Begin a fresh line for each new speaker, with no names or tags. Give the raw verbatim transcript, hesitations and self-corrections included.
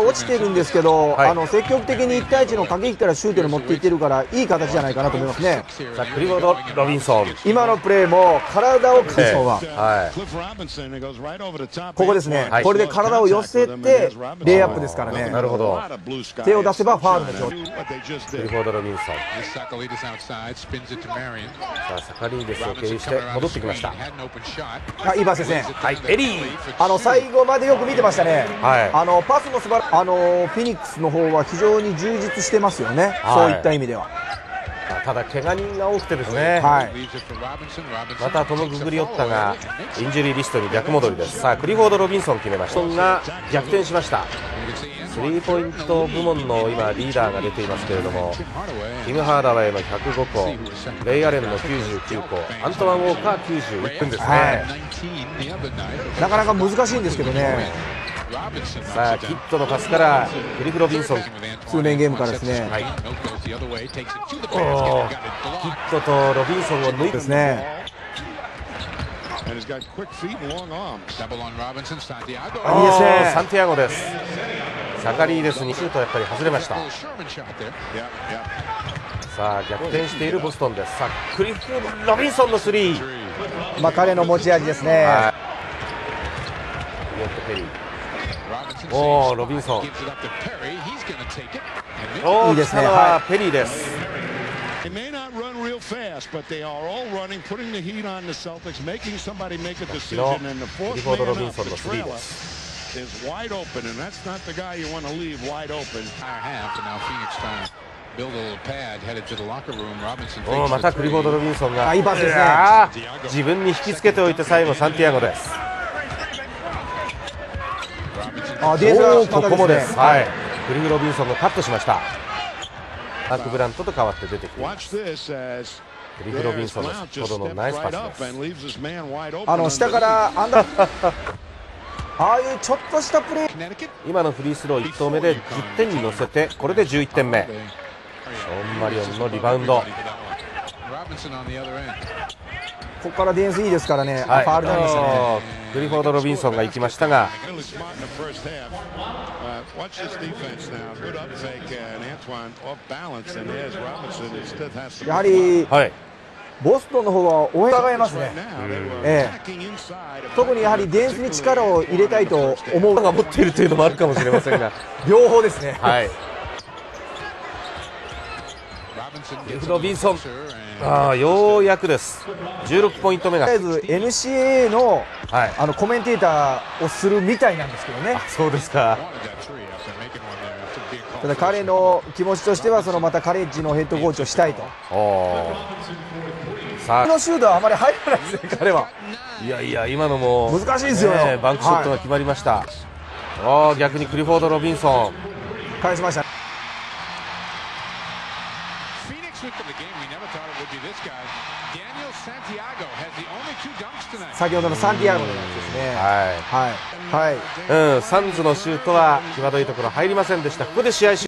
落ちてるんですけど、
はい、
あの積極的にいち対いちの駆け引きからシュートに持っていってるからいい形じゃないかなと思いますね。
さあクリフォード・ロビンソン、
今のプレーも体を返す方は、
はい、
ここですね、
はい、
これで体を寄せてレイアップですからね。
なるほど、
手を出せばファウルの状態。
クリフォード・ロビンソン、さあサカリーデスを経由して戻ってきました。
あ、いいパスですね。
はい、エリー、
あの最後までよく見てましたね。
はい、
あのパスも素晴らしい。あのフェニックスの方は非常に充実してますよね、はい、そういった意味では。
ただ怪我人が多くてですね、
はい、
またトム・ググリオッタがインジュリーリストに逆戻りです。さあクリフォード・ロビンソン決めました。が逆転しました。スリーポイント部門の今リーダーが出ていますけれども、ティム・ハーダウェイのひゃくごこ、レイ・アレンのきゅうじゅうきゅうこ、アントワン・ウォーカーきゅうじゅういっぷんですね、はい、
なかなか難しいんですけどね。
さあキットのパスからクリフ・ロビンソン、
通年ゲームからですね、
はい、おキットとロビンソンを抜いて
ですね。
いいですね、
サンティアゴです。
サカリーデスにシュートやっぱり外れました。さあ逆転しているボストンです。さあクリフ・ロビンソンのスリー、
まあ彼の持ち味ですね。
はい、ヨットペリー、おーロビンソン、おー
いいですね、
はい、ペリーです。
They may not run real fast, but they are all running, putting the heat on the Celtics, making somebody make a decision, and the fourth man up, the trailer, is wide open, and that's not the guy you want to leave wide open.
Half, and now Phoenix trying to build a little pad, headed to the locker room. Robinson
おーまたクリフォード・ロビンソンが
いいパスですね。
自分に引きつけておいて最後サンティアゴです。
あ、ディフェンスが
ここもです。はい、クリフ・ロビンソンがカットしました。マーク・ブラントと代わって出てきています。クリフ・ロビンソンの先ほどのナイスパスです。
あの下からアンダーああいうちょっとしたプレー、
今のフリースローいち投目でじゅってんに乗せて、これでじゅういってんめ。ショーン・マリオンのリバウンド、
ここからディフェンスいいですからね、
はい、
ファウルになりましたね。
クリフォード・ロビンソンが行きましたが、
やはり、
はい、
ボストンの方は応援が違いますね、ええ、特にやはりディフェンスに力を入れたいと思う
が持っているというのもあるかもしれませんが
両方ですね。
はい、クリフ・ロビンソン、あようやくです。じゅうろくポイント目が、
とりあえず エヌシーエー の、
はい、
あのコメンテーターをするみたいなんですけどね。
そうですか。
ただ彼の気持ちとしては、そのまたカレッジのヘッドコーチをしたいと。
おさあ
このシュートはあまり入らないですね、彼は。
いやいや、今のも
難しいですよ、
ね、バンクショットが決まりました。はい、お逆にクリフォード・ロビンソン
返しました。先ほどのサンティアゴのやつですね。
はい、
はい、はい、
うん、サンズのシュートは際どいところ入りませんでした。ここで試合終了。